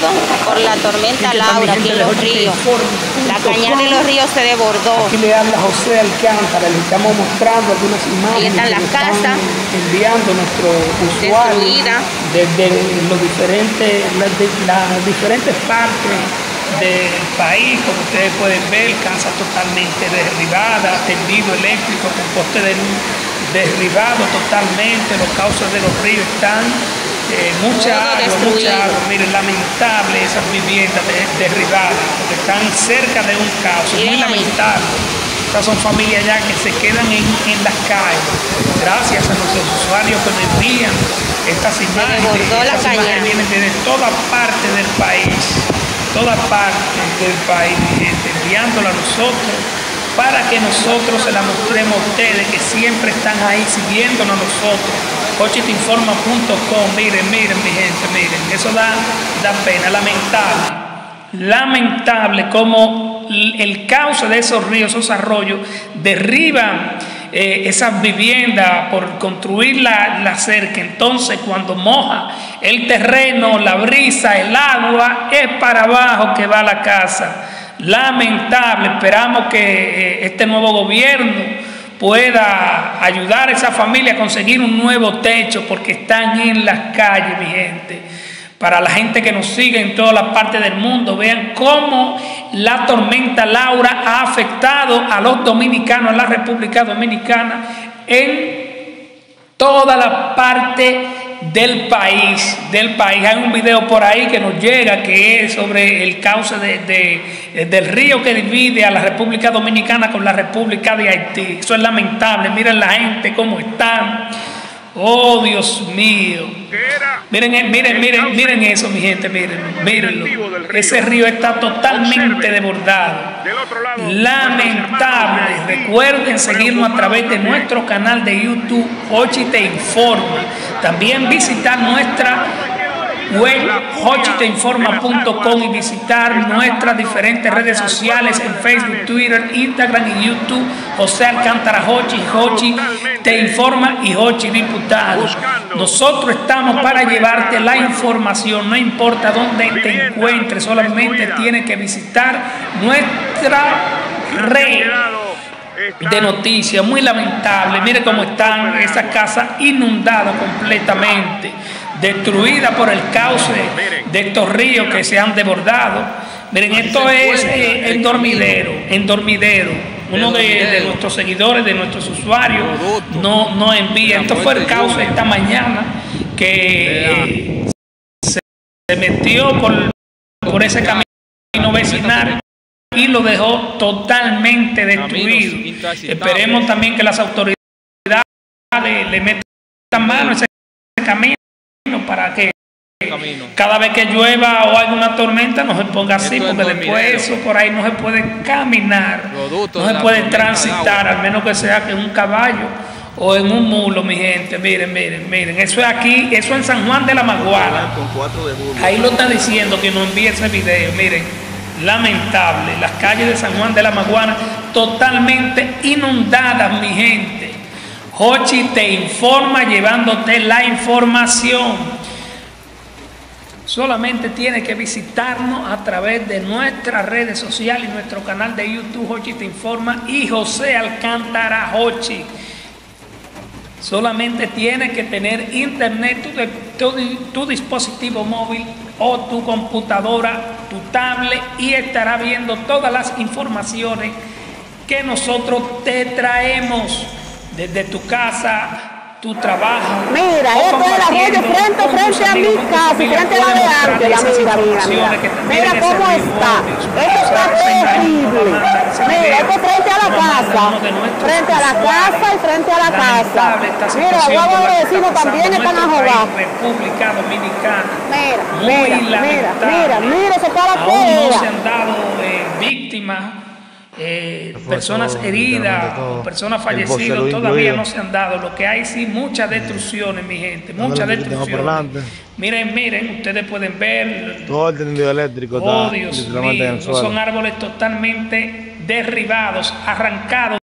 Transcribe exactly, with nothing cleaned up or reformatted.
afectado por la tormenta Laura aquí en los ríos. La cañada de los ríos se desbordó. Aquí le habla José Alcántara, le estamos mostrando algunas imágenes. Ahí están las casas enviando nuestros usuarios desde los diferentes, las, de, las diferentes partes del país. Como ustedes pueden ver, casas totalmente derribadas, tendido eléctrico con poste de luz derribado totalmente, los cauces de los ríos están, eh, mucha agua, destruido. mucha agua, miren, lamentable esas viviendas de, derribadas, porque están cerca de un cauce, muy lamentable. Estas son familias ya que se quedan en, en las calles, gracias a nuestros usuarios que nos envían estas imágenes. Estas imágenes vienen desde toda parte del país, toda parte del país, gente, enviándola a nosotros, para que nosotros se la mostremos a ustedes, que siempre están ahí siguiéndonos a nosotros. Hochi te informa punto com, miren, miren mi gente, miren, eso da, da pena, lamentable, lamentable como el cauce de esos ríos, esos arroyos, derriban eh, esas viviendas por construir la, la cerca. Entonces cuando moja el terreno, la brisa, el agua, es para abajo que va la casa. Lamentable, esperamos que eh, este nuevo gobierno pueda ayudar a esa familia a conseguir un nuevo techo, porque están en las calles, mi gente. Para la gente que nos sigue en todas las partes del mundo, vean cómo la tormenta Laura ha afectado a los dominicanos, a la República Dominicana, en toda la parte del país, del país. Hay un video por ahí que nos llega que es sobre el cauce de, de, del río que divide a la República Dominicana con la República de Haití. Eso es lamentable. Miren la gente cómo están. Oh, Dios mío. Miren, miren, miren, miren eso, mi gente, miren, mírenlo. Ese río está totalmente desbordado. Lamentable. Recuerden seguirnos a través de nuestro canal de YouTube, Hochi te informa. También visitar nuestra web, hochi te informa punto com, y visitar nuestras diferentes redes sociales en Facebook, Twitter, Instagram y YouTube. José Alcántara Hochi, Hochi te informa y Hochi diputado. Nosotros estamos para llevarte la información, no importa dónde te encuentres, solamente tienes que visitar nuestra red de noticias. Muy lamentable, mire cómo están esas casas inundadas completamente, destruida por el cauce de estos ríos que se han desbordado. Miren, esto es eh, en Dormidero, en Dormidero. Uno de, de nuestros seguidores, de nuestros usuarios, no, no envía. Esto fue el cauce esta mañana que eh, se metió por, por ese camino vecinal y lo dejó totalmente destruido. Esperemos también que las autoridades le metan mano a ese camino, para que cada vez que llueva o haya una tormenta no se ponga así, porque después eso por ahí no se puede caminar, no se puede transitar, al menos que sea que en un caballo o en un mulo, mi gente. Miren, miren, miren, eso es aquí, eso en San Juan de la Maguana. Ahí lo está diciendo que nos envíe ese video. Miren, lamentable, las calles de San Juan de la Maguana totalmente inundadas, mi gente. Hochi te informa, llevándote la información. Solamente tienes que visitarnos a través de nuestras redes sociales y nuestro canal de YouTube, Hochi te informa y José Alcántara Hochi. Solamente tienes que tener internet, tu, tu, tu dispositivo móvil o tu computadora, tu tablet, y estará viendo todas las informaciones que nosotros te traemos desde tu casa, tu trabajo. Mira, esto es el arroyo frente, frente a mi casa, frente a la de Ángela. Mira, mira, mira. Mira cómo está. Esto está terrible. Mira, esto frente a la casa. Frente a la casa y frente a la casa. Mira, vamos a vecinos también están a jugar. República Dominicana. Mira, mira, mira, mira, mira, se está la aún no se han dado eh, víctimas. Eh, personas heridas o personas fallecidas todavía no se han dado. Lo que hay sí muchas destrucciones, mi gente, muchas destrucciones. Miren, miren, ustedes pueden ver todo el tendido eléctrico. Oh, Dios mío, son árboles totalmente derribados, arrancados.